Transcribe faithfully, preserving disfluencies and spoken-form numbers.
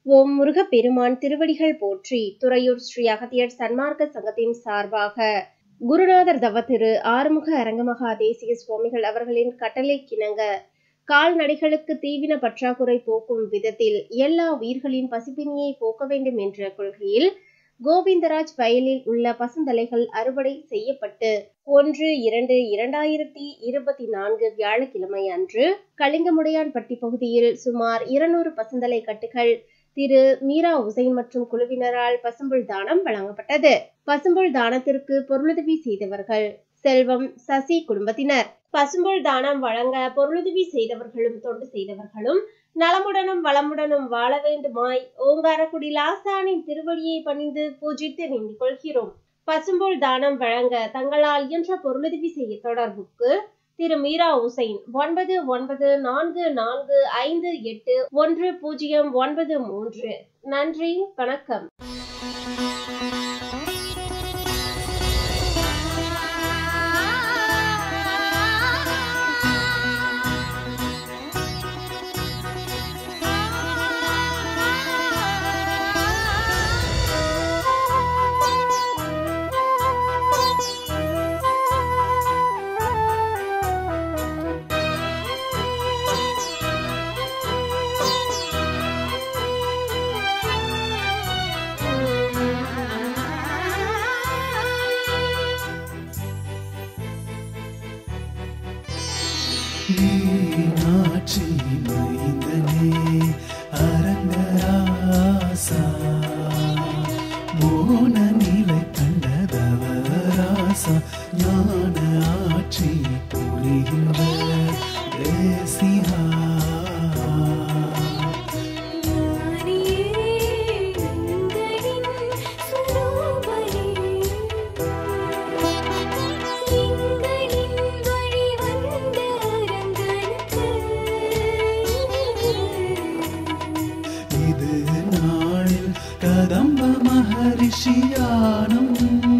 ஓம் முருகப்பெருமான் திருவடிகள் போற்றி. துறையூர் ஸ்ரீ அகத்தியர் சன்மார்க்க சங்கத்தின் சார்பாக குருநாதர் தவத்திரு ஆறுமுக அரங்கமகா தேசிக சுவாமிகள் அவர்களின் கட்டளை கிணங்க கால்நடைகளுக்கு தீவின பற்றாக்குறை போக்கும் விதத்தில் எல்லா உயிர்களின் பசிப்பினியை போக்க வேண்டும் என்ற கொள்கையில் கோவிந்தராஜ் வயலில் உள்ள பசுந்தலைகள் அறுவடை செய்யப்பட்டு ஒன்று இரண்டு இரண்டாயிரத்தி இருபத்தி நான்கு வியாழக்கிழமை அன்று கலிங்கமுடையான்பட்டி பகுதியில் சுமார் இருநூறு பசுந்தலை கட்டுகள் திரு மீரா உசைன் மற்றும் குழுவினரால் பசும்புல் தானம் வழங்கப்பட்டது. பசும்புல் தானத்திற்கு பொருளுதவி செய்தவர்கள் செல்வம் சசி குடும்பத்தினர். பசும்புல் தானம் வழங்க பொருளுதவி செய்தவர்களும் தொண்டு செய்தவர்களும் நலமுடனும் வளமுடனும் வாழ வேண்டுமாய் ஓங்காரக்குடி லாசானின் திருவடியை பணிந்து பூஜித்து வேண்டிக் கொள்கிறோம். பசும்புல் தானம் வழங்க தங்களால் இயன்ற பொருளுதவி செய்ய தொடர்புக்கு திரு மீரா உசைன் ஒன்பது ஒன்பது நான்கு நான்கு ஐந்து எட்டு ஒன்று பூஜ்ஜியம் ஒன்பது மூன்று. நன்றி, வணக்கம். அரங்கராசா மோன நிலை கண்டதவராசா ஞான ஆட்சி புரிகின்ற தேசிகா கதம்ப மகரிஷியானம்